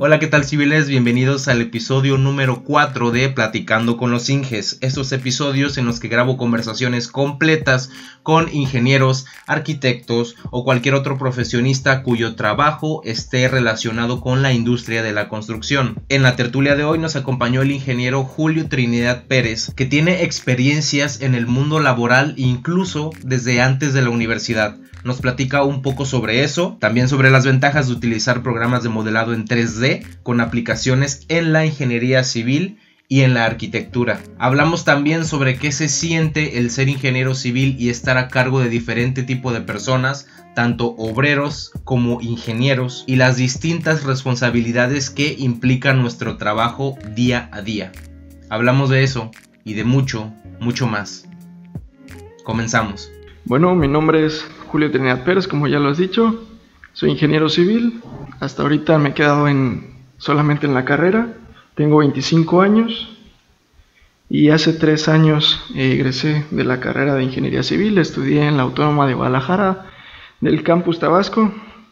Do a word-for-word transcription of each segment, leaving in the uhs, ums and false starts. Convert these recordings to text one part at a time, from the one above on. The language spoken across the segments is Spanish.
Hola, ¿qué tal, civiles? Bienvenidos al episodio número cuatro de Platicando con los Inges. Estos episodios en los que grabo conversaciones completas con ingenieros, arquitectos o cualquier otro profesionista cuyo trabajo esté relacionado con la industria de la construcción. En la tertulia de hoy nos acompañó el ingeniero Julio Trinidad Pérez, que tiene experiencias en el mundo laboral incluso desde antes de la universidad. Nos platica un poco sobre eso, también sobre las ventajas de utilizar programas de modelado en tres D con aplicaciones en la ingeniería civil y en la arquitectura. Hablamos también sobre qué se siente el ser ingeniero civil y estar a cargo de diferente tipo de personas, tanto obreros como ingenieros, y las distintas responsabilidades que implica nuestro trabajo día a día. Hablamos de eso y de mucho, mucho más. Comenzamos. Bueno, mi nombre es Julio Trinidad Pérez, como ya lo has dicho. Soy ingeniero civil. Hasta ahorita me he quedado en, solamente en la carrera. Tengo veinticinco años y hace tres años eh, egresé de la carrera de ingeniería civil. Estudié en la Autónoma de Guadalajara, del campus Tabasco,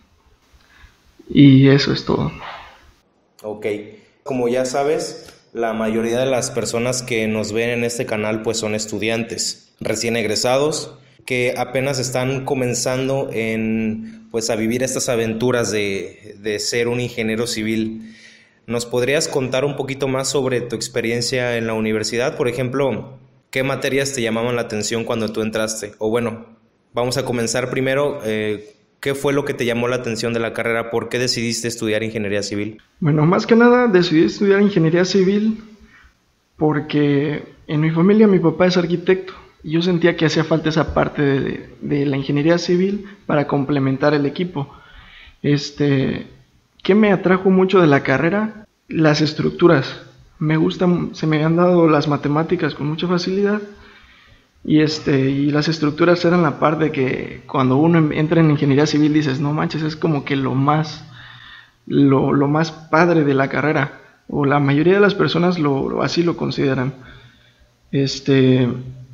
y eso es todo. Ok, como ya sabes, la mayoría de las personas que nos ven en este canal pues son estudiantes recién egresados que apenas están comenzando en, pues, a vivir estas aventuras de, de ser un ingeniero civil. ¿Nos podrías contar un poquito más sobre tu experiencia en la universidad? Por ejemplo, ¿qué materias te llamaban la atención cuando tú entraste? O bueno, vamos a comenzar primero, eh, ¿qué fue lo que te llamó la atención de la carrera? ¿Por qué decidiste estudiar ingeniería civil? Bueno, más que nada decidí estudiar ingeniería civil porque en mi familia mi papá es arquitecto. Yo sentía que hacía falta esa parte de, de la ingeniería civil para complementar el equipo. Este, ¿qué me atrajo mucho de la carrera? Las estructuras. Me gustan, se me han dado las matemáticas con mucha facilidad. Y, este, y las estructuras eran la parte que cuando uno entra en ingeniería civil dices, no manches, es como que lo más, lo, lo más padre de la carrera. O la mayoría de las personas lo, así lo consideran. Este...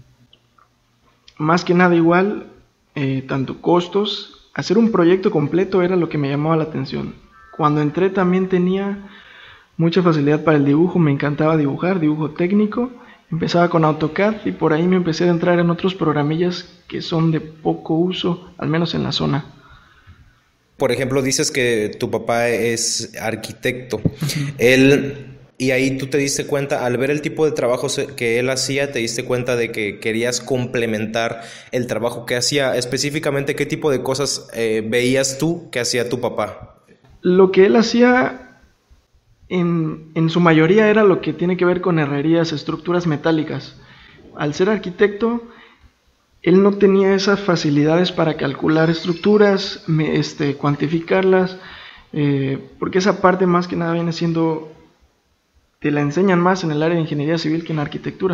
Más que nada igual, eh, tanto costos, hacer un proyecto completo era lo que me llamaba la atención. Cuando entré también tenía mucha facilidad para el dibujo, me encantaba dibujar, dibujo técnico. Empezaba con AutoCAD y por ahí me empecé a entrar en otros programillas que son de poco uso, al menos en la zona. Por ejemplo, dices que tu papá es arquitecto. Él... Y ahí tú te diste cuenta, al ver el tipo de trabajo que él hacía, te diste cuenta de que querías complementar el trabajo que hacía. Específicamente, ¿qué tipo de cosas eh, veías tú que hacía tu papá? Lo que él hacía, en, en su mayoría, era lo que tiene que ver con herrerías, estructuras metálicas. Al ser arquitecto, él no tenía esas facilidades para calcular estructuras, me, este, cuantificarlas, eh, porque esa parte más que nada viene siendo... te la enseñan más en el área de ingeniería civil que en arquitectura.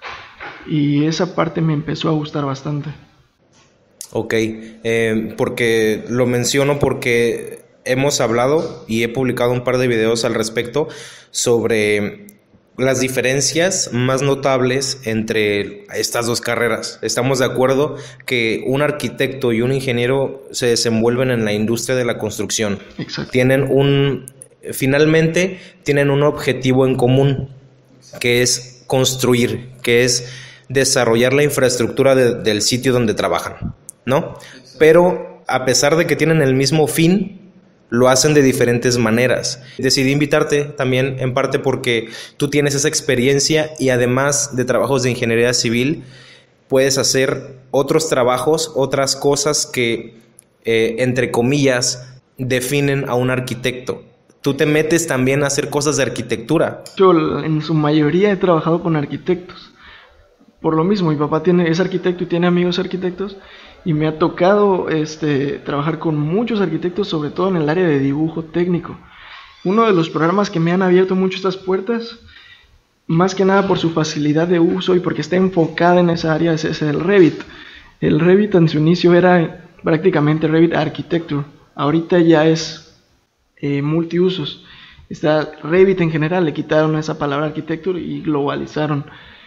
Y esa parte me empezó a gustar bastante. Ok, eh, porque lo menciono porque hemos hablado y he publicado un par de videos al respecto sobre las diferencias más notables entre estas dos carreras. Estamos de acuerdo que un arquitecto y un ingeniero se desenvuelven en la industria de la construcción. Exacto. Tienen un... Finalmente tienen un objetivo en común, que es construir, que es desarrollar la infraestructura de, del sitio donde trabajan, ¿no? Pero a pesar de que tienen el mismo fin, lo hacen de diferentes maneras. Decidí invitarte también en parte porque tú tienes esa experiencia y además de trabajos de ingeniería civil, puedes hacer otros trabajos, otras cosas que, eh, entre comillas, definen a un arquitecto. Tú te metes también a hacer cosas de arquitectura. Yo en su mayoría he trabajado con arquitectos. Por lo mismo, mi papá tiene, es arquitecto y tiene amigos arquitectos. Y me ha tocado este, trabajar con muchos arquitectos, sobre todo en el área de dibujo técnico. Uno de los programas que me han abierto mucho estas puertas, más que nada por su facilidad de uso y porque está enfocada en esa área, es, es el Revit. El Revit en su inicio era prácticamente Revit Architecture. Ahorita ya es... Eh, multiusos. Está Revit en general, le quitaron esa palabra architecture y globalizaron.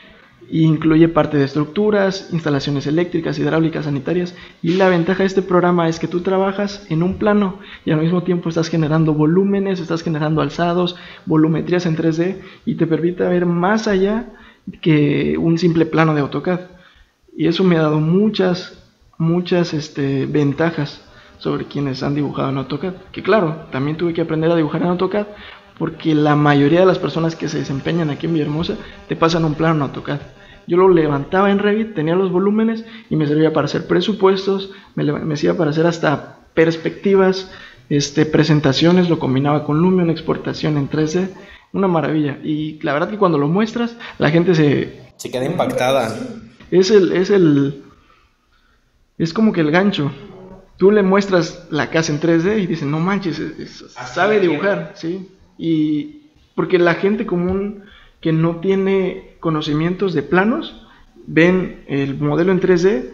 y incluye parte de estructuras, instalaciones eléctricas, hidráulicas, sanitarias, y la ventaja de este programa es que tú trabajas en un plano y al mismo tiempo estás generando volúmenes, estás generando alzados, volumetrías en tres D y te permite ver más allá que un simple plano de AutoCAD. Y eso me ha dado muchas, muchas este, ventajas sobre quienes han dibujado en AutoCAD, que claro, también tuve que aprender a dibujar en AutoCAD porque la mayoría de las personas que se desempeñan aquí en Villahermosa te pasan un plano en AutoCAD. Yo lo levantaba en Revit, tenía los volúmenes y me servía para hacer presupuestos, me, me servía para hacer hasta perspectivas, este, presentaciones, lo combinaba con Lumion, exportación en tres D, una maravilla. Y la verdad que cuando lo muestras, la gente se... Se queda impactada. Es el, es el, es como que el gancho. Tú le muestras la casa en tres D y dicen, no manches, es, es, sabe dibujar, ¿sí? Y porque la gente común que no tiene conocimientos de planos, ven el modelo en tres D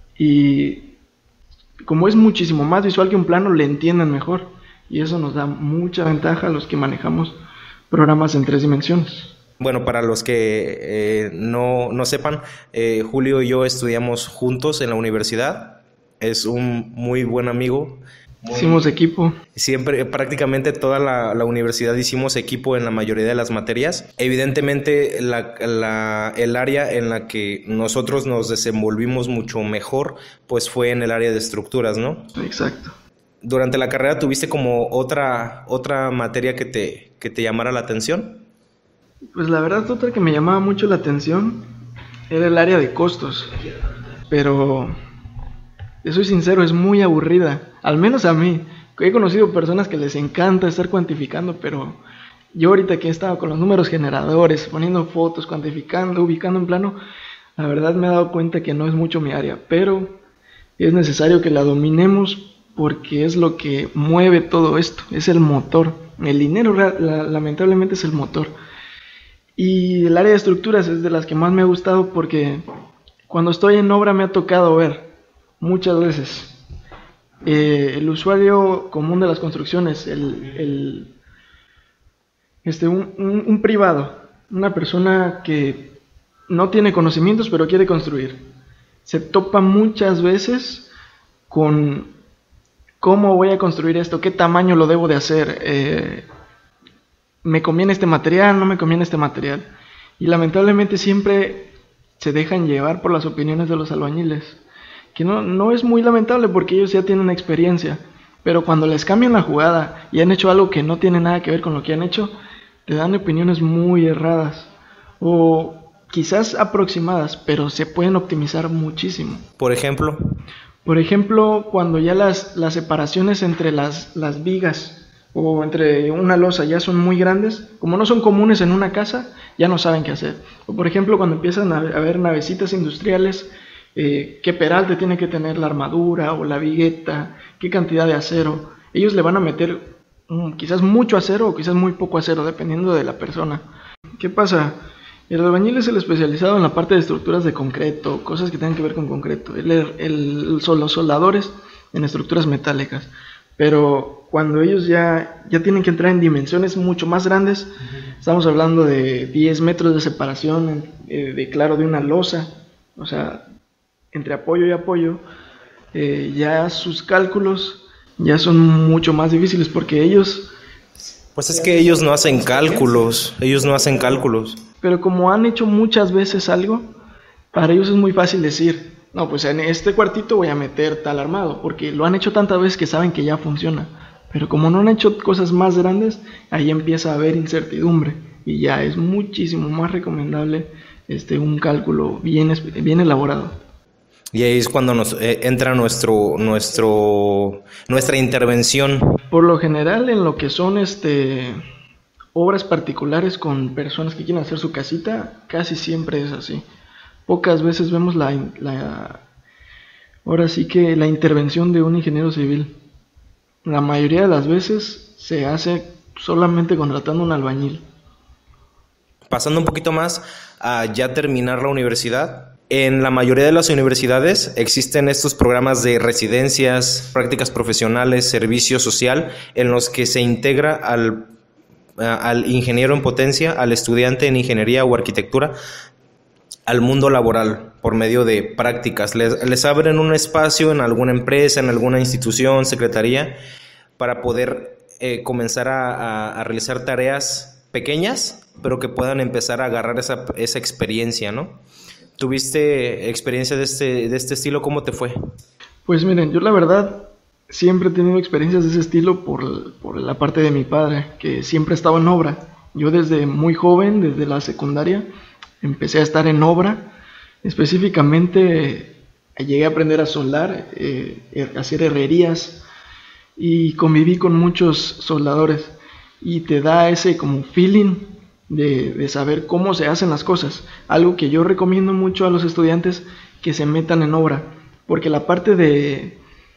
y como es muchísimo más visual que un plano, le entienden mejor. Y eso nos da mucha ventaja a los que manejamos programas en tres dimensiones. Bueno, para los que eh, no, no sepan, eh, Julio y yo estudiamos juntos en la universidad. Es un muy buen amigo. Muy, hicimos equipo. Siempre, prácticamente toda la, la universidad hicimos equipo en la mayoría de las materias. Evidentemente, la, la, el área en la que nosotros nos desenvolvimos mucho mejor, pues fue en el área de estructuras, ¿no? Exacto. ¿Durante la carrera tuviste como otra, otra materia que te, que te llamara la atención? Pues la verdad, otra que me llamaba mucho la atención era el área de costos. Pero, te soy sincero, es muy aburrida. Al menos a mí. He conocido personas que les encanta estar cuantificando, pero yo ahorita que he estado con los números generadores, poniendo fotos, cuantificando, ubicando en plano, la verdad me he dado cuenta que no es mucho mi área, pero es necesario que la dominemos porque es lo que mueve todo esto, es el motor. El dinero la, lamentablemente es el motor. Y el área de estructuras es de las que más me ha gustado porque cuando estoy en obra me ha tocado ver muchas veces Eh, el usuario común de las construcciones, el, el, este, un, un, un privado, una persona que no tiene conocimientos pero quiere construir, se topa muchas veces con cómo voy a construir esto, qué tamaño lo debo de hacer, eh, me conviene este material, no me conviene este material, y lamentablemente siempre se dejan llevar por las opiniones de los albañiles. Que no, no es muy lamentable porque ellos ya tienen experiencia, pero cuando les cambian la jugada y han hecho algo que no tiene nada que ver con lo que han hecho, te dan opiniones muy erradas o quizás aproximadas, pero se pueden optimizar muchísimo. Por ejemplo, por ejemplo, cuando ya las, las separaciones entre las, las vigas o entre una losa ya son muy grandes, como no son comunes en una casa, ya no saben qué hacer. O por ejemplo, cuando empiezan a haber navecitas industriales, Eh, qué peralte tiene que tener la armadura o la vigueta, qué cantidad de acero. Ellos le van a meter um, quizás mucho acero o quizás muy poco acero, dependiendo de la persona. ¿Qué pasa? El albañil es el especializado en la parte de estructuras de concreto, cosas que tengan que ver con concreto. El, el, el, son los soldadores en estructuras metálicas. Pero cuando ellos ya, ya tienen que entrar en dimensiones mucho más grandes, uh-huh. Estamos hablando de diez metros de separación, eh, de claro, de una losa, o sea, entre apoyo y apoyo, eh, ya sus cálculos ya son mucho más difíciles porque ellos... Pues es que ellos no hacen cálculos, ellos no hacen cálculos. Pero como han hecho muchas veces algo, para ellos es muy fácil decir, no, pues en este cuartito voy a meter tal armado, porque lo han hecho tantas veces que saben que ya funciona. Pero como no han hecho cosas más grandes, ahí empieza a haber incertidumbre y ya es muchísimo más recomendable este, un cálculo bien, bien elaborado. Y ahí es cuando nos eh, entra nuestro, nuestro, nuestra intervención. Por lo general, en lo que son este, obras particulares con personas que quieren hacer su casita, casi siempre es así. Pocas veces vemos la, la, ahora sí que la intervención de un ingeniero civil. La mayoría de las veces se hace solamente contratando un albañil. Pasando un poquito más a ya terminar la universidad. En la mayoría de las universidades existen estos programas de residencias, prácticas profesionales, servicio social, en los que se integra al, al ingeniero en potencia, al estudiante en ingeniería o arquitectura, al mundo laboral por medio de prácticas. Les, les abren un espacio en alguna empresa, en alguna institución, secretaría, para poder eh, comenzar a, a, a realizar tareas pequeñas, pero que puedan empezar a agarrar esa, esa experiencia, ¿no? ¿Tuviste experiencia de este, de este estilo? ¿Cómo te fue? Pues miren, yo la verdad siempre he tenido experiencias de ese estilo por, por la parte de mi padre, que siempre estaba en obra. Yo desde muy joven, desde la secundaria, empecé a estar en obra. Específicamente llegué a aprender a soldar, eh, a hacer herrerías, y conviví con muchos soldadores. Y te da ese como feeling de, de saber cómo se hacen las cosas. Algo que yo recomiendo mucho a los estudiantes que se metan en obra, porque la parte de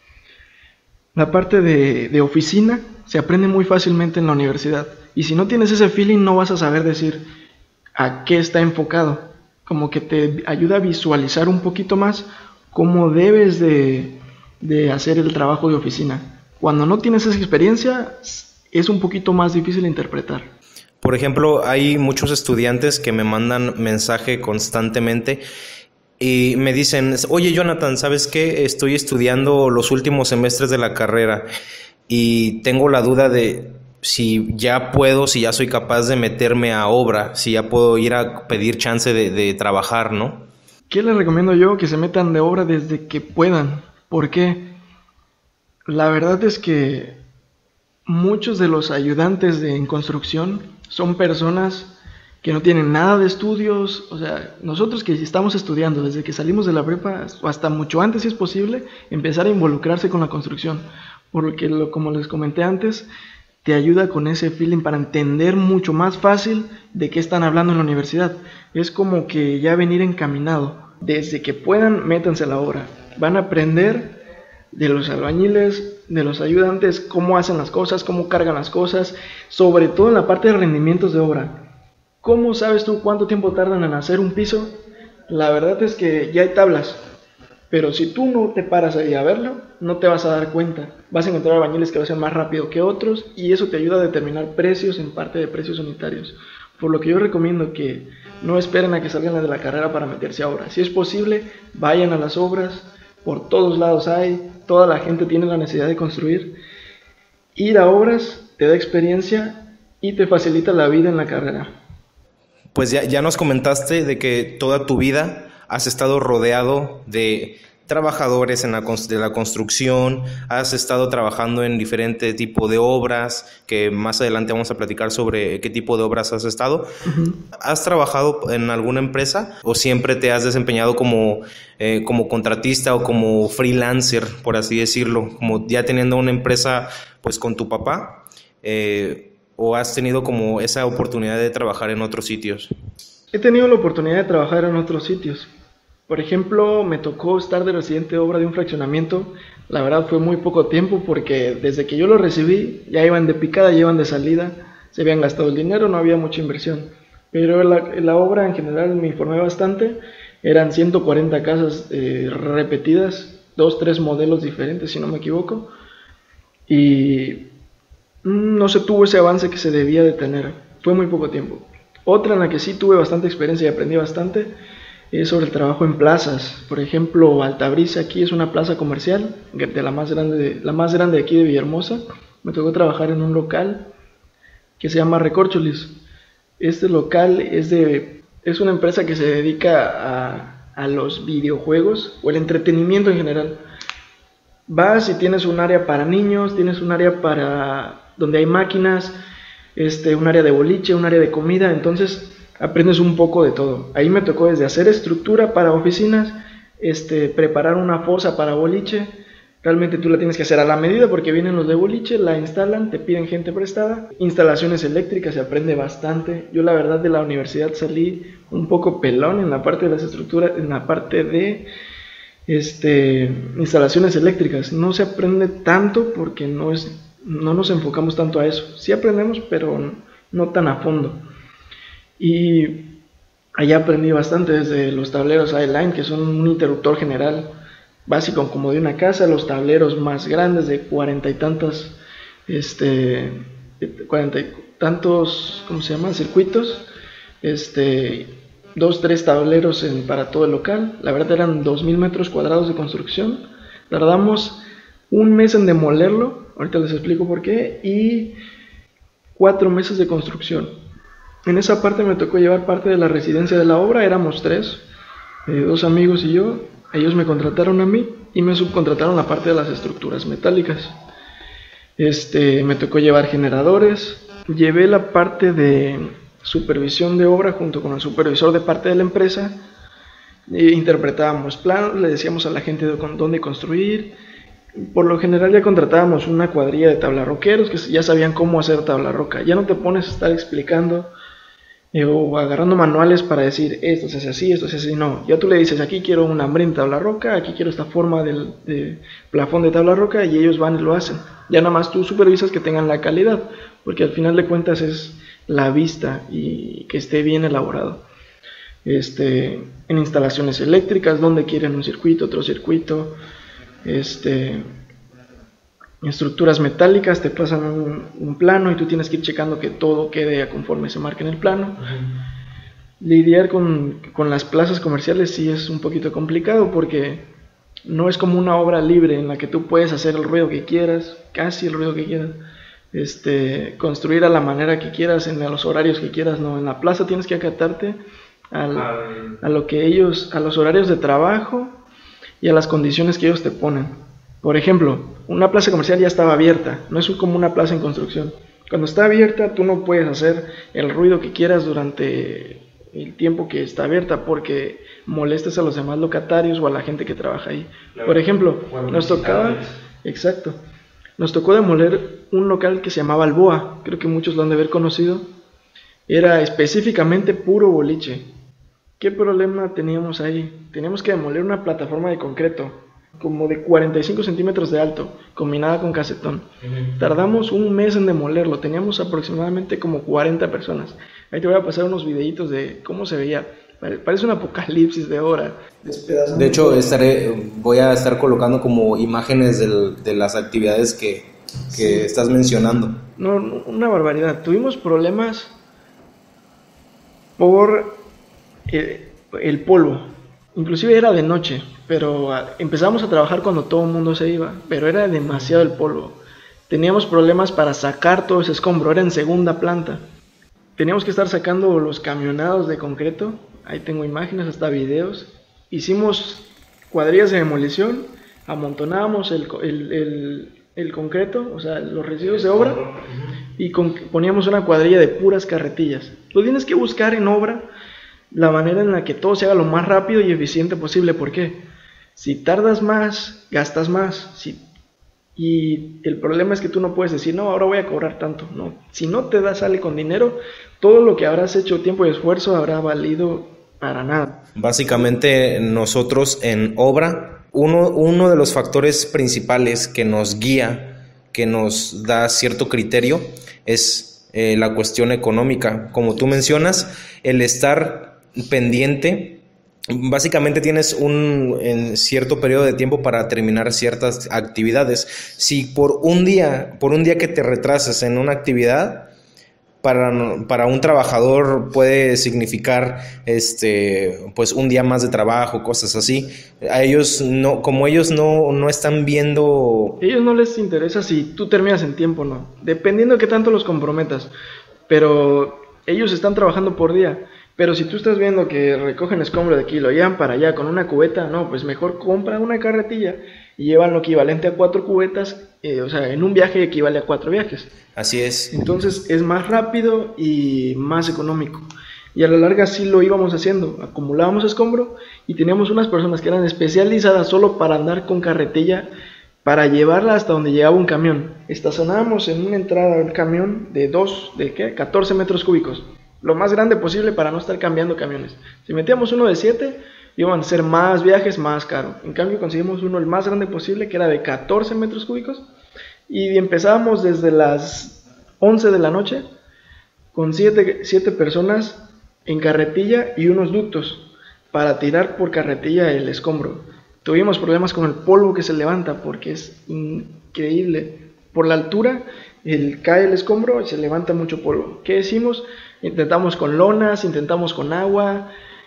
la parte de, de oficina se aprende muy fácilmente en la universidad, y si no tienes ese feeling no vas a saber decir a qué está enfocado. Como que te ayuda a visualizar un poquito más cómo debes de, de hacer el trabajo de oficina. Cuando no tienes esa experiencia es un poquito más difícil de interpretar. Por ejemplo, hay muchos estudiantes que me mandan mensaje constantemente y me dicen, oye Jonathan, ¿sabes qué? Estoy estudiando los últimos semestres de la carrera y tengo la duda de si ya puedo, si ya soy capaz de meterme a obra, si ya puedo ir a pedir chance de, de trabajar, ¿no? ¿Qué les recomiendo yo? Que se metan de obra desde que puedan. ¿Por qué? La verdad es que muchos de los ayudantes de, en construcción son personas que no tienen nada de estudios. O sea, nosotros que estamos estudiando desde que salimos de la prepa, o hasta mucho antes si es posible, empezar a involucrarse con la construcción, porque lo, como les comenté antes, te ayuda con ese feeling para entender mucho más fácil de qué están hablando en la universidad. Es como que ya venir encaminado. Desde que puedan, métanse a la obra. Van a aprender de los albañiles, de los ayudantes, cómo hacen las cosas, cómo cargan las cosas, sobre todo en la parte de rendimientos de obra. ¿Cómo sabes tú cuánto tiempo tardan en hacer un piso? La verdad es que ya hay tablas, pero si tú no te paras ahí a verlo, no te vas a dar cuenta. Vas a encontrar albañiles que lo hacen más rápido que otros, y eso te ayuda a determinar precios en parte de precios unitarios. Por lo que yo recomiendo que no esperen a que salgan de la carrera para meterse a obra. Si es posible, vayan a las obras. Por todos lados hay, toda la gente tiene la necesidad de construir. Ir a obras te da experiencia y te facilita la vida en la carrera. Pues ya, ya nos comentaste de que toda tu vida has estado rodeado de trabajadores en la, de la construcción, has estado trabajando en diferentes tipos de obras, que más adelante vamos a platicar sobre qué tipo de obras has estado. Uh-huh. ¿Has trabajado en alguna empresa o siempre te has desempeñado como, eh, como contratista o como freelancer, por así decirlo, como ya teniendo una empresa pues con tu papá, eh, o has tenido como esa oportunidad de trabajar en otros sitios? He tenido la oportunidad de trabajar en otros sitios. Por ejemplo, me tocó estar de residente de obra de un fraccionamiento. La verdad fue muy poco tiempo, porque desde que yo lo recibí ya iban de picada, ya iban de salida, se habían gastado el dinero, no había mucha inversión. Pero la, la obra en general me informé bastante. Eran ciento cuarenta casas eh, repetidas, dos, tres modelos diferentes si no me equivoco, y no se tuvo ese avance que se debía de tener. Fue muy poco tiempo. Otra en la que sí tuve bastante experiencia y aprendí bastante es sobre el trabajo en plazas. Por ejemplo, Altabrisa aquí es una plaza comercial, de la más grande de, la más grande de aquí de Villahermosa. Me tocó trabajar en un local que se llama Recorcholis. Este local es, de, es una empresa que se dedica a, a los videojuegos o el entretenimiento en general. Vas y tienes un área para niños, tienes un área para donde hay máquinas, este, un área de boliche, un área de comida. Entonces aprendes un poco de todo. Ahí me tocó desde hacer estructura para oficinas, este, preparar una fosa para boliche. Realmente tú la tienes que hacer a la medida, porque vienen los de boliche, la instalan, te piden gente prestada. Instalaciones eléctricas, se aprende bastante. Yo la verdad de la universidad salí un poco pelón en la parte de las estructuras, en la parte de este, instalaciones eléctricas. No se aprende tanto porque no, es, no nos enfocamos tanto a eso. Sí aprendemos, pero no tan a fondo. Y allá aprendí bastante, desde los tableros I-Line, que son un interruptor general básico como de una casa, los tableros más grandes de cuarenta y tantas, este, cuarenta y tantos, ¿cómo se llaman? Circuitos, este, dos, tres tableros en, para todo el local. La verdad eran dos mil metros cuadrados de construcción. Tardamos un mes en demolerlo, ahorita les explico por qué, y cuatro meses de construcción. En esa parte me tocó llevar parte de la residencia de la obra, éramos tres, eh, dos amigos y yo. Ellos me contrataron a mí y me subcontrataron la parte de las estructuras metálicas. Este, me tocó llevar generadores, llevé la parte de supervisión de obra junto con el supervisor de parte de la empresa. E interpretábamos planos, le decíamos a la gente de con, dónde construir. Por lo general ya contratábamos una cuadrilla de tablarroqueros que ya sabían cómo hacer tablarroca. Ya no te pones a estar explicando eh, o agarrando manuales para decir esto se hace así, esto se hace así. No, ya tú le dices aquí quiero un hambre en tablarroca, aquí quiero esta forma del, de plafón de tablarroca, y ellos van y lo hacen. Ya nada más tú supervisas que tengan la calidad, porque al final de cuentas es la vista y que esté bien elaborado. Este, en instalaciones eléctricas, donde quieren un circuito, otro circuito. Este, estructuras metálicas, te pasan un, un plano y tú tienes que ir checando que todo quede conforme se marca en el plano. Uh-huh. Lidiar con, con las plazas comerciales sí es un poquito complicado, porque no es como una obra libre en la que tú puedes hacer el ruido que quieras, casi el ruido que quieras, este, construir a la manera que quieras, en los horarios que quieras. No, en la plaza tienes que acatarte al, a lo que ellos, a los horarios de trabajo y a las condiciones que ellos te ponen. Por ejemplo, una plaza comercial ya estaba abierta, no es como una plaza en construcción. Cuando está abierta, tú no puedes hacer el ruido que quieras durante el tiempo que está abierta, porque molestes a los demás locatarios o a la gente que trabaja ahí. Claro. Por ejemplo, nos tocaba, exacto, nos tocó demoler un local que se llamaba Alboa, creo que muchos lo han de haber conocido. Era específicamente puro boliche. ¿Qué problema teníamos ahí? Teníamos que demoler una plataforma de concreto, como de cuarenta y cinco centímetros de alto, combinada con casetón. Uh-huh. Tardamos un mes en demolerlo, teníamos aproximadamente como cuarenta personas. Ahí te voy a pasar unos videitos de cómo se veía. Parece un apocalipsis de obra. De hecho, estaré, voy a estar colocando como imágenes del, de las actividades que, que sí. estás mencionando. No, una barbaridad. Tuvimos problemas por el, el polvo. Inclusive era de noche, pero empezamos a trabajar cuando todo el mundo se iba, pero era demasiado el polvo. Teníamos problemas para sacar todo ese escombro, era en segunda planta. Teníamos que estar sacando los camionados de concreto, ahí tengo imágenes, hasta videos. Hicimos cuadrillas de demolición, amontonábamos el, el, el, el concreto, o sea, los residuos de obra, y con, poníamos una cuadrilla de puras carretillas. Tú tienes que buscar en obra la manera en la que todo se haga lo más rápido y eficiente posible. ¿Por qué? Si tardas más, gastas más. Si, y el problema es que tú no puedes decir, no, ahora voy a cobrar tanto. No, si no te da, sale con dinero, todo lo que habrás hecho tiempo y esfuerzo habrá valido para nada. Básicamente nosotros en obra, uno, uno de los factores principales que nos guía, que nos da cierto criterio, es eh, la cuestión económica. Como tú mencionas, el estar pendiente, básicamente tienes un en cierto periodo de tiempo para terminar ciertas actividades. Si por un día, por un día que te retrases en una actividad, para, para un trabajador puede significar este pues un día más de trabajo, cosas así. A ellos no, como ellos no, no están viendo. A ellos no les interesa si tú terminas en tiempo o no, dependiendo de qué tanto los comprometas. Pero ellos están trabajando por día. Pero si tú estás viendo que recogen escombro de aquí y lo llevan para allá con una cubeta, no, pues mejor compra una carretilla y llevan lo equivalente a cuatro cubetas, eh, o sea, en un viaje equivale a cuatro viajes. Así es. Entonces es más rápido y más económico. Y a la larga sí lo íbamos haciendo, acumulábamos escombro y teníamos unas personas que eran especializadas solo para andar con carretilla, para llevarla hasta donde llegaba un camión. Estacionábamos en una entrada del camión de dos, ¿de qué? catorce metros cúbicos. Lo más grande posible para no estar cambiando camiones. Si metíamos uno de siete, iban a ser más viajes, más caro. En cambio conseguimos uno el más grande posible, que era de catorce metros cúbicos, y empezábamos desde las once de la noche con siete personas en carretilla y unos ductos para tirar por carretilla el escombro. Tuvimos problemas con el polvo que se levanta porque es increíble. Por la altura el, cae el escombro y se levanta mucho polvo. ¿Qué hicimos? Intentamos con lonas, intentamos con agua,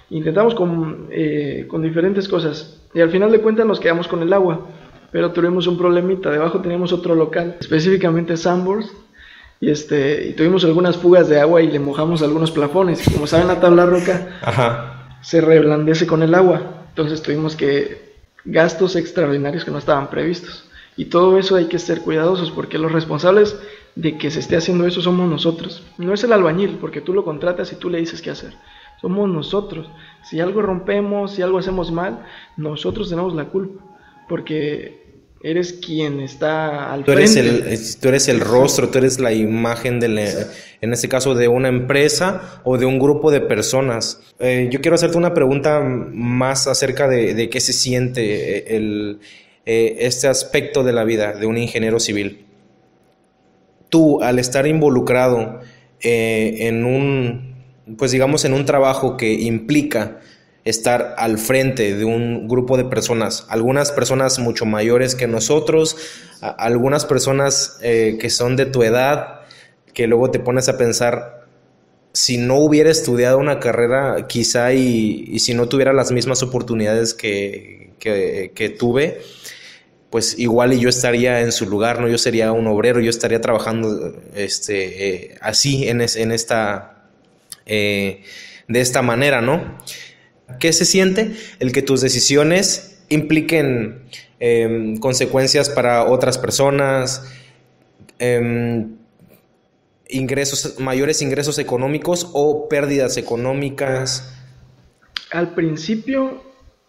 Intentamos con, eh, con diferentes cosas y al final de cuentas nos quedamos con el agua, pero tuvimos un problemita. Debajo teníamos otro local, específicamente Sanborns, y, este, y tuvimos algunas fugas de agua y le mojamos algunos plafones. Como saben, la tabla roca Ajá. se reblandece con el agua, entonces tuvimos que gastos extraordinarios que no estaban previstos. Y todo eso hay que ser cuidadosos, porque los responsables de que se esté haciendo eso somos nosotros. No es el albañil, porque tú lo contratas y tú le dices qué hacer. Somos nosotros. Si algo rompemos, si algo hacemos mal, nosotros tenemos la culpa, porque eres quien está al Tú eres frente. el, tú eres el rostro, tú eres la imagen, de la, en este caso, de una empresa o de un grupo de personas. Eh, yo quiero hacerte una pregunta más acerca de, de qué se siente el, eh, este aspecto de la vida de un ingeniero civil. Tú, al estar involucrado eh, en un, pues digamos, en un trabajo que implica estar al frente de un grupo de personas, algunas personas mucho mayores que nosotros, a, algunas personas eh, que son de tu edad, que luego te pones a pensar, si no hubiera estudiado una carrera, quizá y, y si no tuviera las mismas oportunidades que, que, que tuve, pues igual y yo estaría en su lugar, ¿no? Yo sería un obrero, yo estaría trabajando este, eh, así, en, es, en esta, eh, de esta manera, ¿no? ¿Qué se siente? El que tus decisiones impliquen eh, consecuencias para otras personas, eh, ingresos, mayores ingresos económicos o pérdidas económicas. Al principio,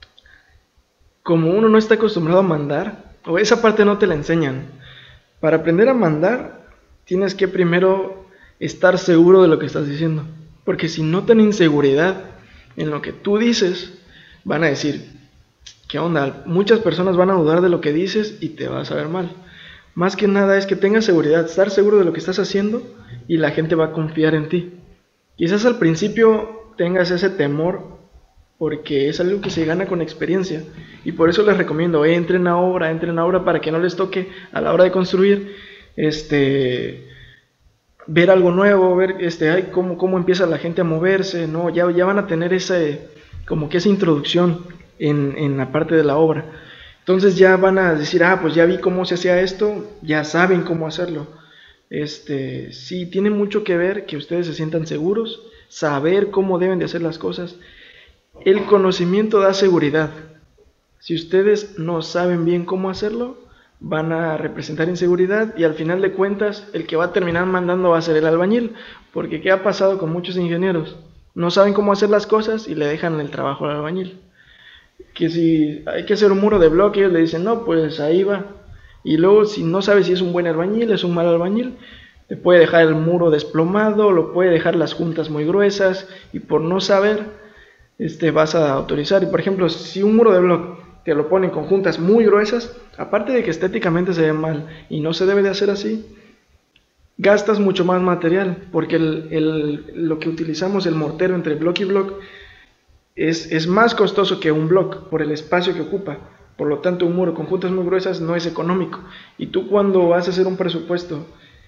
como uno no está acostumbrado a mandar, o esa parte no te la enseñan, para aprender a mandar tienes que primero estar seguro de lo que estás diciendo, porque si no ten inseguridad en lo que tú dices, van a decir, ¿qué onda? Muchas personas van a dudar de lo que dices y te vas a ver mal. Más que nada es que tengas seguridad, estar seguro de lo que estás haciendo y la gente va a confiar en ti. Quizás al principio tengas ese temor porque es algo que se gana con experiencia y por eso les recomiendo, eh, entren a obra, entren a obra para que no les toque a la hora de construir, este... ver algo nuevo, ver este, ay, cómo, cómo empieza la gente a moverse, ¿no? Ya, ya van a tener ese, como que esa introducción en, en la parte de la obra. Entonces ya van a decir, ah, pues ya vi cómo se hacía esto, ya saben cómo hacerlo. Este, sí, tiene mucho que ver que ustedes se sientan seguros, saber cómo deben de hacer las cosas. El conocimiento da seguridad. Si ustedes no saben bien cómo hacerlo, van a representar inseguridad y al final de cuentas el que va a terminar mandando va a ser el albañil, porque ¿qué ha pasado con muchos ingenieros? No saben cómo hacer las cosas y le dejan el trabajo al albañil. Que si hay que hacer un muro de bloque, ellos le dicen, no, pues ahí va. Y luego si no sabes si es un buen albañil, es un mal albañil, te puede dejar el muro desplomado, lo puede dejar las juntas muy gruesas y por no saber este, vas a autorizar. Y por ejemplo, si un muro de bloque te lo ponen con juntas muy gruesas, aparte de que estéticamente se ve mal y no se debe de hacer así, gastas mucho más material, porque el, el, lo que utilizamos, el mortero entre bloque y bloque, es, es más costoso que un bloque por el espacio que ocupa. Por lo tanto, un muro con juntas muy gruesas no es económico. Y tú cuando vas a hacer un presupuesto,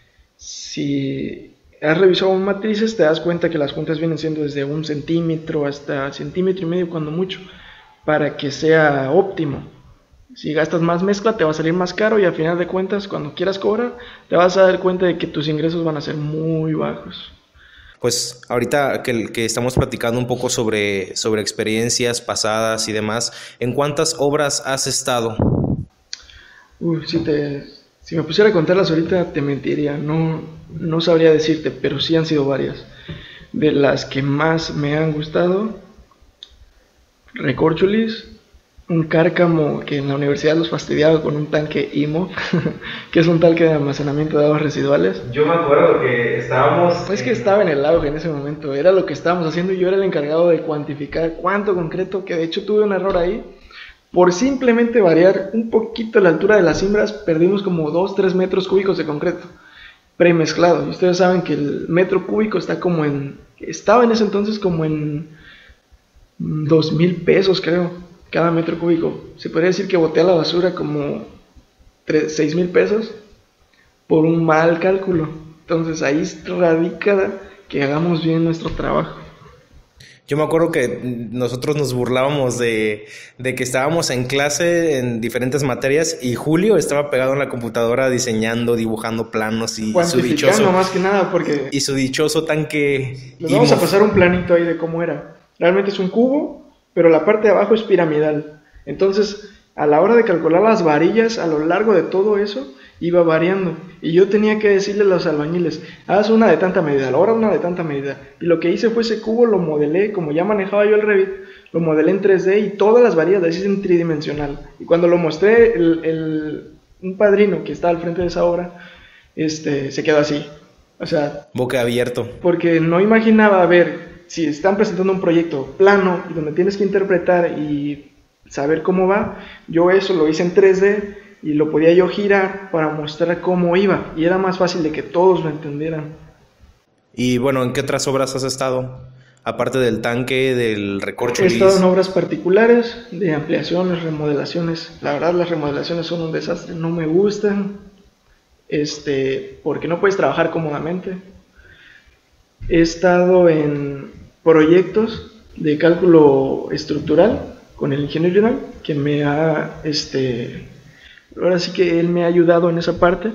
si has revisado matrices, te das cuenta que las juntas vienen siendo desde un centímetro hasta centímetro y medio cuando mucho, para que sea óptimo. Si gastas más mezcla te va a salir más caro y al final de cuentas cuando quieras cobrar te vas a dar cuenta de que tus ingresos van a ser muy bajos. Pues ahorita que, que estamos platicando un poco sobre, sobre experiencias pasadas y demás, ¿en cuántas obras has estado? Uy, si, te, si me pusiera a contarlas ahorita te mentiría, no, no sabría decirte, pero sí han sido varias. De las que más me han gustado, Recorcholis, un cárcamo que en la universidad los fastidiaba con un tanque I M O, que es un tanque de almacenamiento de aguas residuales. Yo me acuerdo que estábamos... Es que estaba en el auge en ese momento, era lo que estábamos haciendo y yo era el encargado de cuantificar cuánto concreto, que de hecho tuve un error ahí. Por simplemente variar un poquito la altura de las cimbras, perdimos como dos a tres metros cúbicos de concreto premezclado. Y ustedes saben que el metro cúbico está como en... Estaba en ese entonces como en dos mil pesos, creo. Cada metro cúbico, se podría decir que boté a la basura como seis mil pesos por un mal cálculo. Entonces ahí radica que hagamos bien nuestro trabajo. Yo me acuerdo que nosotros nos burlábamos de, de que estábamos en clase en diferentes materias y Julio estaba pegado en la computadora diseñando, dibujando planos y su dichoso... más que nada porque... Y su dichoso tanque... Les vamos a pasar un planito ahí de cómo era. Realmente es un cubo, pero la parte de abajo es piramidal. Entonces, a la hora de calcular las varillas a lo largo de todo eso, iba variando. Y yo tenía que decirle a los albañiles, haz una de tanta medida, ahora una de tanta medida. Y lo que hice fue ese cubo, lo modelé, como ya manejaba yo el Revit, lo modelé en tres D y todas las varillas las hice en tridimensional. Y cuando lo mostré, el, el, un padrino que está al frente de esa obra, este, se quedó así. O sea... boca abierto. Porque no imaginaba, a ver, si están presentando un proyecto plano, donde tienes que interpretar y saber cómo va, yo eso lo hice en tres D, y lo podía yo girar para mostrar cómo iba, y era más fácil de que todos lo entendieran. Y bueno, ¿en qué otras obras has estado? Aparte del tanque, del recorcholis. He estado en obras particulares, de ampliaciones, remodelaciones. La verdad, las remodelaciones son un desastre, no me gustan, este, porque no puedes trabajar cómodamente. He estado en proyectos de cálculo estructural con el ingeniero Iván, que me ha... este ahora sí que él me ha ayudado en esa parte.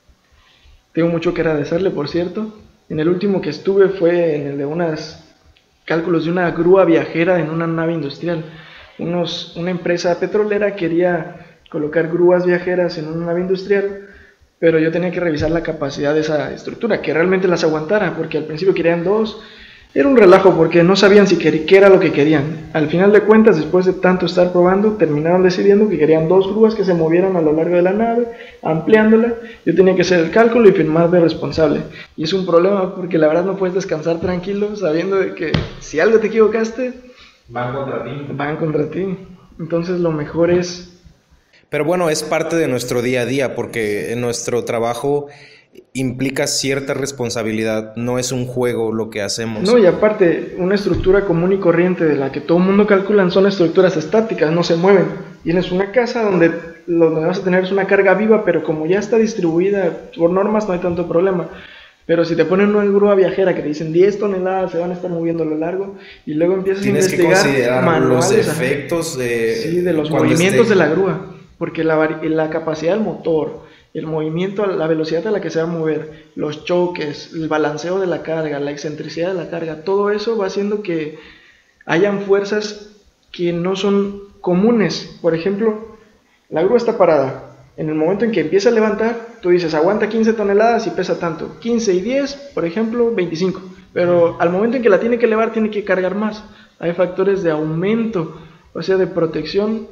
Tengo mucho que agradecerle, por cierto. En el último que estuve fue en el de unos cálculos de una grúa viajera en una nave industrial. Unos, una empresa petrolera quería colocar grúas viajeras en una nave industrial, pero yo tenía que revisar la capacidad de esa estructura, que realmente las aguantara, porque al principio querían dos. Era un relajo porque no sabían si qué era lo que querían. Al final de cuentas, después de tanto estar probando, terminaron decidiendo que querían dos grúas que se movieran a lo largo de la nave, ampliándola. Yo tenía que hacer el cálculo y firmar de responsable. Y es un problema porque la verdad no puedes descansar tranquilo sabiendo de que si algo te equivocaste, van contra ti. Van contra ti. Entonces lo mejor es... Pero bueno, es parte de nuestro día a día porque en nuestro trabajo implica cierta responsabilidad, no es un juego lo que hacemos. No, y aparte, una estructura común y corriente de la que todo el mundo calcula son estructuras estáticas, no se mueven. Tienes una casa donde lo que vas a tener es una carga viva, pero como ya está distribuida por normas no hay tanto problema. Pero si te ponen una grúa viajera que te dicen diez toneladas se van a estar moviendo a lo largo y luego empiezas Tienes a investigar que considerar manuales, los efectos de, sí, de los movimientos esté... de la grúa, porque la, la capacidad del motor, el movimiento, la velocidad a la que se va a mover, los choques, el balanceo de la carga, la excentricidad de la carga, todo eso va haciendo que hayan fuerzas que no son comunes. Por ejemplo, la grúa está parada. En el momento en que empieza a levantar, tú dices, aguanta quince toneladas y pesa tanto. quince y diez, por ejemplo, veinticinco. Pero al momento en que la tiene que elevar, tiene que cargar más. Hay factores de aumento, o sea, de protección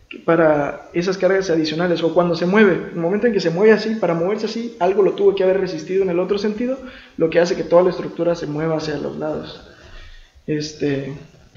para esas cargas adicionales. O cuando se mueve, el momento en que se mueve así, para moverse así, algo lo tuvo que haber resistido en el otro sentido, lo que hace que toda la estructura se mueva hacia los lados. Este...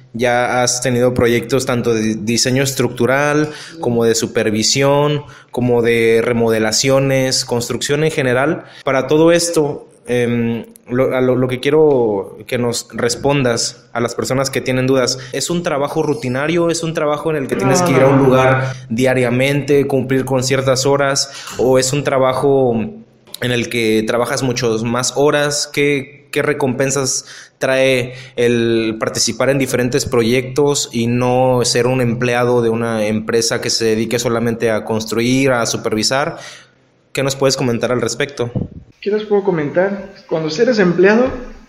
Ya has tenido proyectos tanto de diseño estructural, como de supervisión, como de remodelaciones, construcción en general. Para todo esto, eh, lo, lo, lo que quiero que nos respondas a las personas que tienen dudas, ¿es un trabajo rutinario? ¿Es un trabajo en el que tienes que ir a un lugar diariamente, cumplir con ciertas horas? ¿O es un trabajo en el que trabajas muchas más horas? ¿Qué, qué recompensas trae el participar en diferentes proyectos y no ser un empleado de una empresa que se dedique solamente a construir, a supervisar? ¿Qué nos puedes comentar al respecto? ¿Qué les puedo comentar? Cuando eres empleado,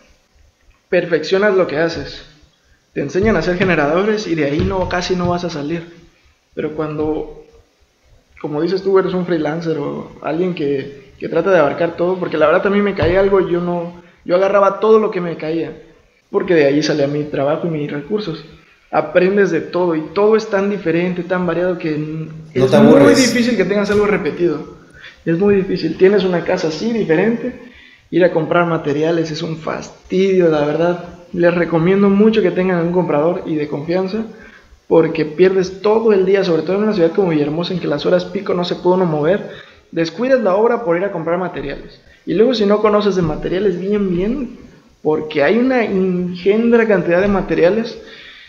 perfeccionas lo que haces. Te enseñan a hacer generadores y de ahí no, casi no vas a salir. Pero cuando, como dices tú, eres un freelancer o alguien que, que trata de abarcar todo, porque la verdad también me caía algo y yo no... Yo agarraba todo lo que me caía, porque de ahí salía mi trabajo y mis recursos. Aprendes de todo y todo es tan diferente, tan variado que no es muy difícil que tengas algo repetido. Es muy difícil. Tienes una casa así diferente, ir a comprar materiales es un fastidio, la verdad. Les recomiendo mucho que tengan un comprador y de confianza, porque pierdes todo el día, sobre todo en una ciudad como Villahermosa, en que las horas pico no se puede uno mover. Descuidas la obra por ir a comprar materiales. Y luego si no conoces de materiales bien, bien, porque hay una engendra cantidad de materiales,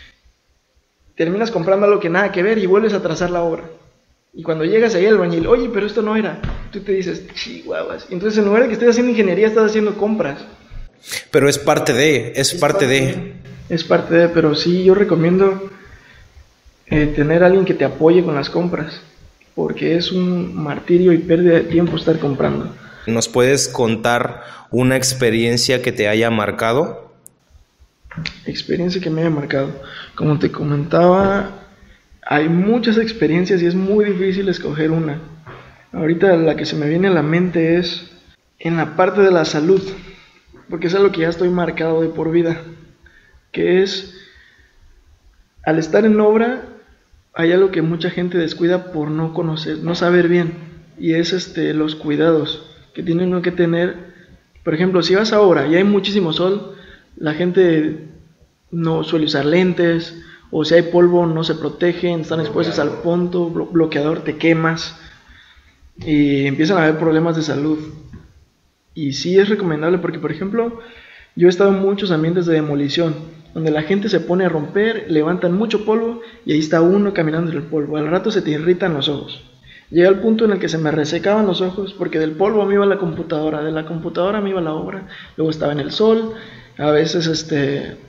terminas comprando algo que nada que ver y vuelves a trazar la obra. Y cuando llegas ahí al albañil, oye, pero esto no era, tú te dices, chihuahuas. Y entonces en lugar de que estés haciendo ingeniería, estás haciendo compras. Pero es parte de, es, es parte, parte de... de... es parte de, pero sí yo recomiendo eh, tener a alguien que te apoye con las compras, porque es un martirio y pérdida de tiempo estar comprando. ¿Nos puedes contar una experiencia que te haya marcado? Experiencia que me haya marcado. Como te comentaba, hay muchas experiencias y es muy difícil escoger una. Ahorita la que se me viene a la mente es en la parte de la salud, porque es algo que ya estoy marcado de por vida, que es, al estar en obra, hay algo que mucha gente descuida por no conocer, no saber bien, y es este, los cuidados que tiene uno que tener. Por ejemplo, si vas a obra y hay muchísimo sol, la gente no suele usar lentes, o si hay polvo no se protegen, están expuestos al punto, bloqueador, te quemas, y empiezan a haber problemas de salud. Y sí es recomendable porque, por ejemplo, yo he estado en muchos ambientes de demolición, donde la gente se pone a romper, levantan mucho polvo, y ahí está uno caminando en el polvo. Al rato se te irritan los ojos. Llegué al punto en el que se me resecaban los ojos, porque del polvo me iba a la computadora, de la computadora me iba a la obra, luego estaba en el sol, a veces este...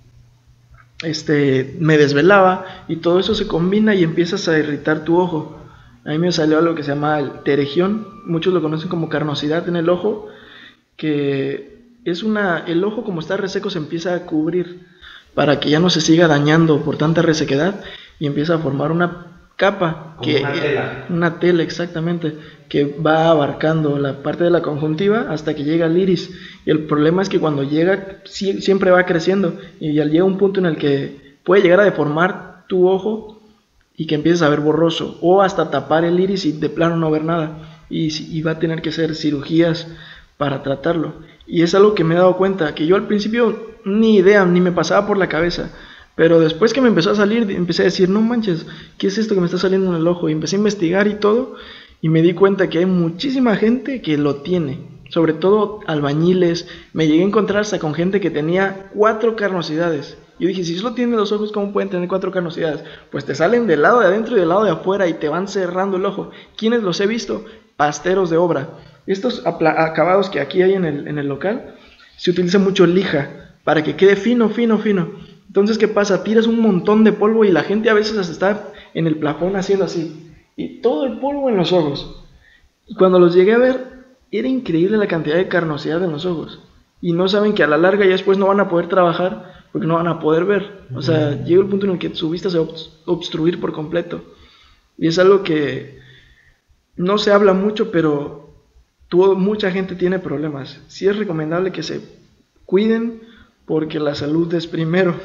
Este, me desvelaba, y todo eso se combina y empiezas a irritar tu ojo. A mí me salió algo que se llama el teregión, muchos lo conocen como carnosidad en el ojo, que es una, el ojo como está reseco se empieza a cubrir para que ya no se siga dañando por tanta resequedad, y empieza a formar una capa, como que, una tela. una tela exactamente, que va abarcando la parte de la conjuntiva hasta que llega al iris. Y el problema es que cuando llega sí, siempre va creciendo, y al llega un punto en el que puede llegar a deformar tu ojo y que empieces a ver borroso, o hasta tapar el iris y de plano no ver nada, y, y va a tener que hacer cirugías para tratarlo. Y es algo que me he dado cuenta, que yo al principio ni idea, ni me pasaba por la cabeza, pero después que me empezó a salir, empecé a decir, no manches, ¿qué es esto que me está saliendo en el ojo? Y empecé a investigar y todo, y me di cuenta que hay muchísima gente que lo tiene, sobre todo albañiles. Me llegué a encontrar hasta con gente que tenía cuatro carnosidades. Yo dije, si solo tienen los ojos, ¿cómo pueden tener cuatro carnosidades? Pues te salen del lado de adentro y del lado de afuera y te van cerrando el ojo. ¿Quiénes los he visto? Pasteros de obra. Estos acabados que aquí hay en el, en el local, se utiliza mucho lija para que quede fino, fino, fino. Entonces, ¿qué pasa? Tiras un montón de polvo y la gente a veces hasta está en el plafón haciendo así, y todo el polvo en los ojos. Y cuando los llegué a ver, era increíble la cantidad de carnosidad en los ojos. Y no saben que a la larga ya después no van a poder trabajar porque no van a poder ver. O sea, llega el punto en el que su vista se va a obstruir por completo. Y es algo que no se habla mucho, pero todo, mucha gente tiene problemas. Sí es recomendable que se cuiden, porque la salud es primero.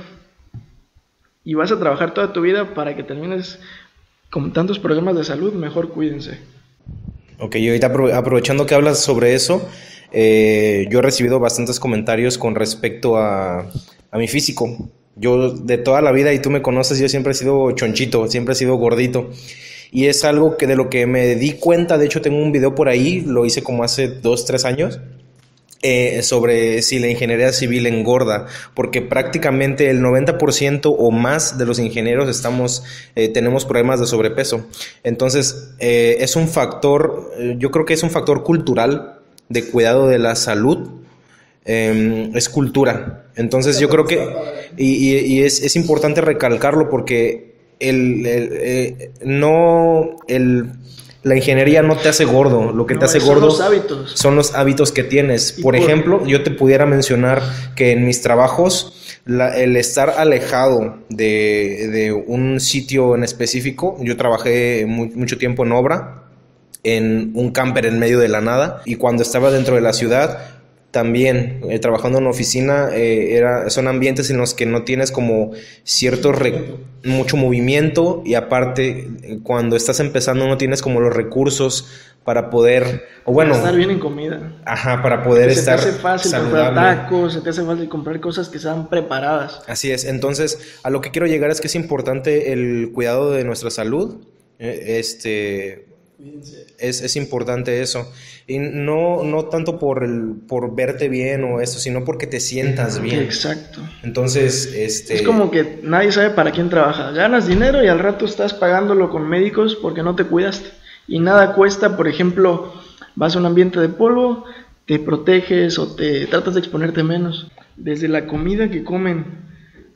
Y vas a trabajar toda tu vida para que termines con tantos problemas de salud, mejor cuídense. Ok, y ahorita aprovechando que hablas sobre eso, eh, yo he recibido bastantes comentarios con respecto a, a mi físico. Yo de toda la vida, y tú me conoces, yo siempre he sido chonchito, siempre he sido gordito. Y es algo que de lo que me di cuenta, de hecho tengo un video por ahí, lo hice como hace dos, tres años, eh, sobre si la ingeniería civil engorda, porque prácticamente el noventa por ciento o más de los ingenieros estamos, eh, tenemos problemas de sobrepeso. Entonces, eh, es un factor, yo creo que es un factor cultural de cuidado de la salud. Eh, es cultura. Entonces yo creo que y, y, y es, es importante recalcarlo, porque el, el, eh, no el la ingeniería no te hace gordo, lo que no, te hace gordo son los hábitos. Son los hábitos que tienes. Por, por ejemplo, yo te pudiera mencionar que en mis trabajos, la, el estar alejado de, de un sitio en específico, yo trabajé muy, mucho tiempo en obra, en un camper en medio de la nada, y cuando estaba dentro de la ciudad, también eh, trabajando en una oficina, eh, era, son ambientes en los que no tienes como cierto re, mucho movimiento, y aparte cuando estás empezando no tienes como los recursos para poder, o bueno, para estar bien en comida. Ajá, para poder se estar te hace fácil saludable. Comprar tacos, se te hace fácil comprar cosas que sean preparadas. Así es. Entonces, a lo que quiero llegar es que es importante el cuidado de nuestra salud. Eh, este Es, es importante eso, y no, no tanto por, el, por verte bien o eso, sino porque te sientas bien. Exacto. Entonces, este... es como que nadie sabe para quién trabaja. Ganas dinero y al rato estás pagándolo con médicos porque no te cuidaste. Y nada cuesta, por ejemplo, vas a un ambiente de polvo, te proteges o te tratas de exponerte menos. Desde la comida que comen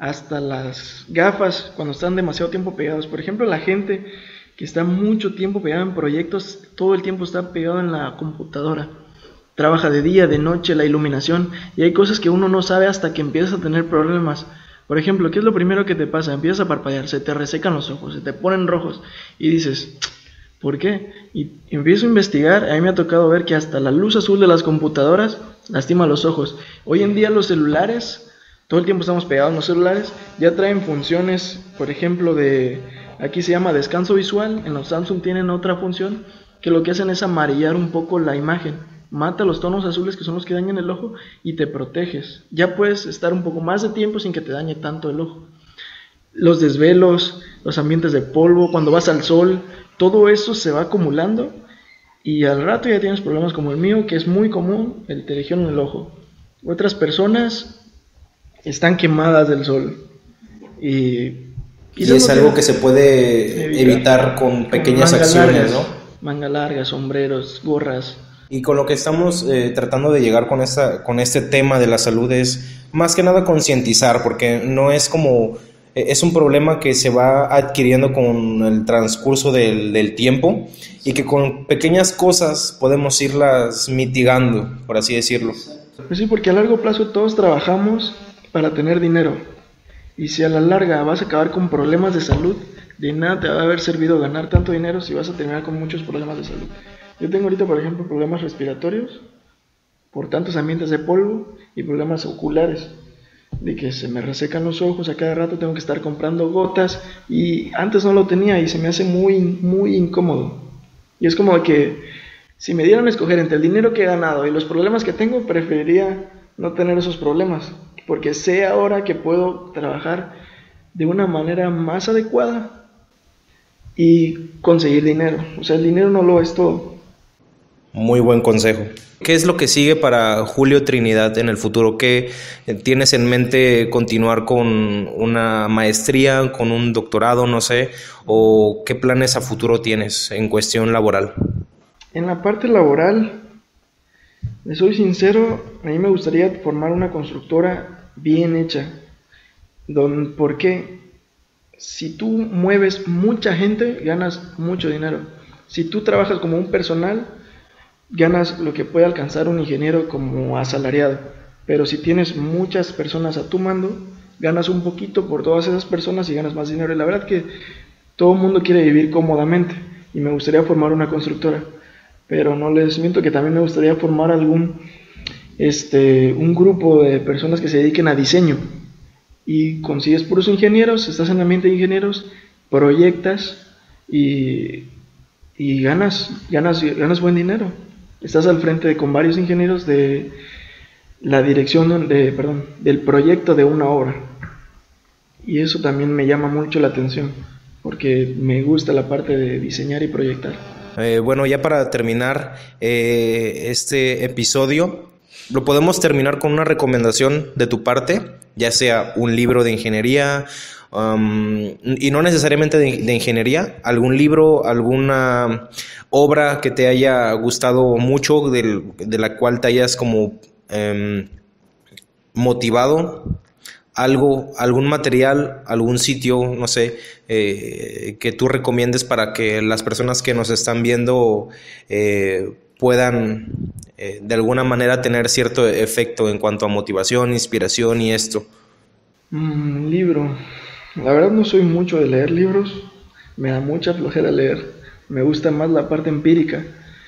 hasta las gafas cuando están demasiado tiempo pegados. Por ejemplo, la gente que está mucho tiempo pegada en proyectos, todo el tiempo está pegado en la computadora. Trabaja de día, de noche, la iluminación, y hay cosas que uno no sabe hasta que empiezas a tener problemas. Por ejemplo, ¿qué es lo primero que te pasa? Empiezas a parpadear, se te resecan los ojos, se te ponen rojos y dices, ¿por qué? Y empiezo a investigar. A mí me ha tocado ver que hasta la luz azul de las computadoras lastima los ojos. Hoy en día los celulares, todo el tiempo estamos pegados en los celulares, ya traen funciones, por ejemplo, de, aquí se llama descanso visual. En los Samsung tienen otra función que lo que hacen es amarillar un poco la imagen, mata los tonos azules que son los que dañan el ojo y te proteges. Ya puedes estar un poco más de tiempo sin que te dañe tanto el ojo. Los desvelos, los ambientes de polvo, cuando vas al sol, todo eso se va acumulando y al rato ya tienes problemas como el mío, que es muy común, el teregión en el ojo. Otras personas están quemadas del sol y, y es algo que se puede evitar, evitar con pequeñas con acciones, largas, ¿no? Manga larga, sombreros, gorras. Y con lo que estamos eh, tratando de llegar con, esta, con este tema de la salud es más que nada concientizar, porque no es como, eh, es un problema que se va adquiriendo con el transcurso del, del tiempo y que con pequeñas cosas podemos irlas mitigando, por así decirlo. Pues sí, porque a largo plazo todos trabajamos para tener dinero, y si a la larga vas a acabar con problemas de salud, de nada te va a haber servido ganar tanto dinero si vas a terminar con muchos problemas de salud. Yo tengo ahorita, por ejemplo, problemas respiratorios por tantos ambientes de polvo y problemas oculares, de que se me resecan los ojos, a cada rato tengo que estar comprando gotas y antes no lo tenía y se me hace muy, muy incómodo. Y es como que si me dieran a escoger entre el dinero que he ganado y los problemas que tengo, preferiría no tener esos problemas, porque sé ahora que puedo trabajar de una manera más adecuada y conseguir dinero. O sea, el dinero no lo es todo. Muy buen consejo. ¿Qué es lo que sigue para Julio Trinidad en el futuro? ¿Qué tienes en mente? ¿Continuar con una maestría, con un doctorado, no sé? ¿O qué planes a futuro tienes en cuestión laboral? En la parte laboral, les soy sincero, a mí me gustaría formar una constructora bien hecha. Don, ¿por qué? Si tú mueves mucha gente, ganas mucho dinero. Si tú trabajas como un personal, ganas lo que puede alcanzar un ingeniero como asalariado. Pero si tienes muchas personas a tu mando, ganas un poquito por todas esas personas y ganas más dinero. Y la verdad que todo el mundo quiere vivir cómodamente y me gustaría formar una constructora. Pero no les miento que también me gustaría formar algún este, un grupo de personas que se dediquen a diseño. Y consigues puros ingenieros, estás en el ambiente de ingenieros, proyectas y, y ganas, ganas, ganas buen dinero. Estás al frente de, con varios ingenieros de la dirección de, perdón, del proyecto de una obra. Y eso también me llama mucho la atención, porque me gusta la parte de diseñar y proyectar. Eh, bueno, ya para terminar eh, este episodio, lo podemos terminar con una recomendación de tu parte, ya sea un libro de ingeniería, um, y no necesariamente de, de ingeniería, algún libro, alguna obra que te haya gustado mucho, del, de la cual te hayas como um, motivado, algo, algún material, algún sitio, no sé, eh, que tú recomiendes para que las personas que nos están viendo eh, puedan eh, de alguna manera tener cierto efecto en cuanto a motivación, inspiración y esto. Mm, libro. La verdad no soy mucho de leer libros, me da mucha flojera leer, me gusta más la parte empírica.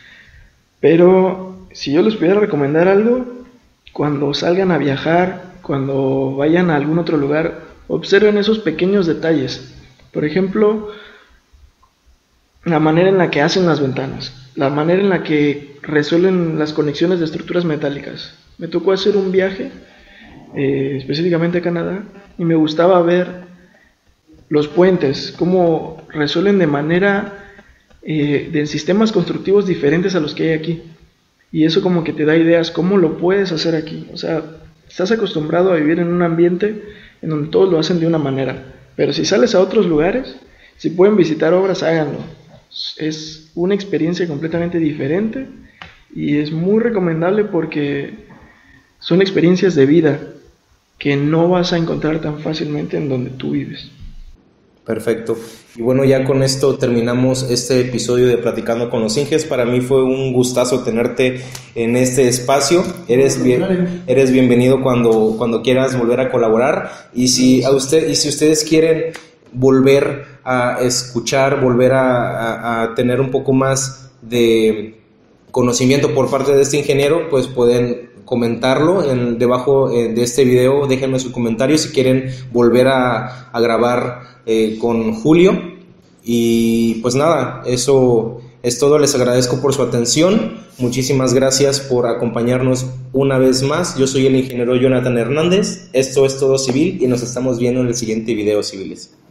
Pero si yo les pudiera recomendar algo, cuando salgan a viajar, cuando vayan a algún otro lugar, observen esos pequeños detalles. Por ejemplo, la manera en la que hacen las ventanas, la manera en la que resuelven las conexiones de estructuras metálicas. Me tocó hacer un viaje, eh, específicamente a Canadá, y me gustaba ver los puentes, cómo resuelven de manera, eh, de sistemas constructivos diferentes a los que hay aquí. Y eso como que te da ideas, cómo lo puedes hacer aquí. O sea, estás acostumbrado a vivir en un ambiente en donde todos lo hacen de una manera. Pero si sales a otros lugares, si pueden visitar obras, háganlo. Es una experiencia completamente diferente y es muy recomendable porque son experiencias de vida. que no vas a encontrar tan fácilmente en donde tú vives. Perfecto. Y bueno, ya con esto terminamos este episodio de Platicando con los Inges. Para mí fue un gustazo tenerte en este espacio. Eres bien, eres bienvenido cuando, cuando quieras volver a colaborar. Y si a usted, y si ustedes quieren volver a escuchar, volver a, a, a tener un poco más de conocimiento por parte de este ingeniero, pues pueden comentarlo en, debajo eh, de este video. Déjenme su comentario si quieren volver a, a grabar eh, con Julio. Y pues nada, eso es todo. Les agradezco por su atención. Muchísimas gracias por acompañarnos una vez más. Yo soy el ingeniero Jonathan Hernández. Esto es Todo Civil y nos estamos viendo en el siguiente video, civiles.